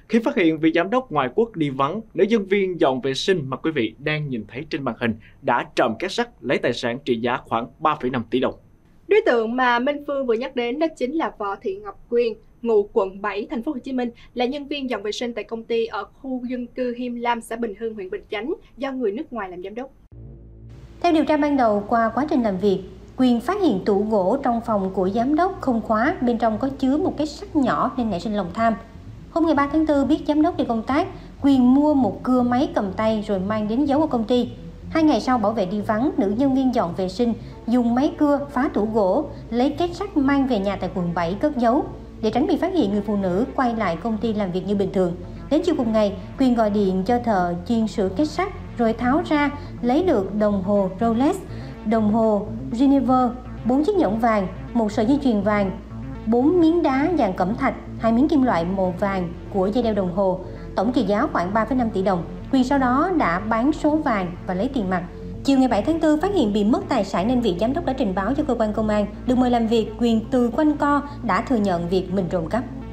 Khi phát hiện vị giám đốc ngoại quốc đi vắng, nữ nhân viên dọn vệ sinh mà quý vị đang nhìn thấy trên màn hình đã trộm két sắt lấy tài sản trị giá khoảng 3,5 tỷ đồng. Đối tượng mà Minh Phương vừa nhắc đến đó chính là Võ Thị Ngọc Quyên, ngụ quận 7, thành phố Hồ Chí Minh, là nhân viên dọn vệ sinh tại công ty ở khu dân cư Him Lam, xã Bình Hưng, huyện Bình Chánh, do người nước ngoài làm giám đốc. Theo điều tra ban đầu, qua quá trình làm việc, Quyên phát hiện tủ gỗ trong phòng của giám đốc không khóa, bên trong có chứa một cái sắt nhỏ nên nảy sinh lòng tham. Hôm ngày 3 tháng 4, biết giám đốc đi công tác, Quyên mua một cưa máy cầm tay rồi mang đến giấu ở công ty. 2 ngày sau, bảo vệ đi vắng, nữ nhân viên dọn vệ sinh dùng máy cưa phá tủ gỗ, lấy két sắt mang về nhà tại quận 7 cất giấu. Để tránh bị phát hiện, người phụ nữ quay lại công ty làm việc như bình thường. Đến chiều cùng ngày, Quyên gọi điện cho thợ chuyên sửa két sắt rồi tháo ra lấy được đồng hồ Rolex, đồng hồ Geneva, 4 chiếc nhẫn vàng, một sợi dây chuyền vàng, 4 miếng đá dạng cẩm thạch, 2 miếng kim loại màu vàng của dây đeo đồng hồ, tổng trị giá khoảng 3,5 tỷ đồng. Quyên sau đó đã bán số vàng và lấy tiền mặt. Chiều ngày 7 tháng 4, phát hiện bị mất tài sản nên vị giám đốc đã trình báo cho cơ quan công an. Được mời làm việc, Quyên từ quanh co đã thừa nhận việc mình trộm cắp.